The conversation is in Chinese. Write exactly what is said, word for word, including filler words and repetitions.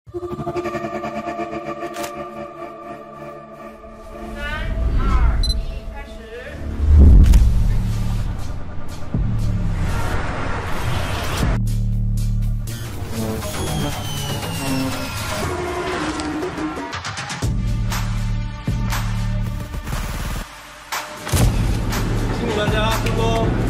三二一，开始。 辛苦大家，收工。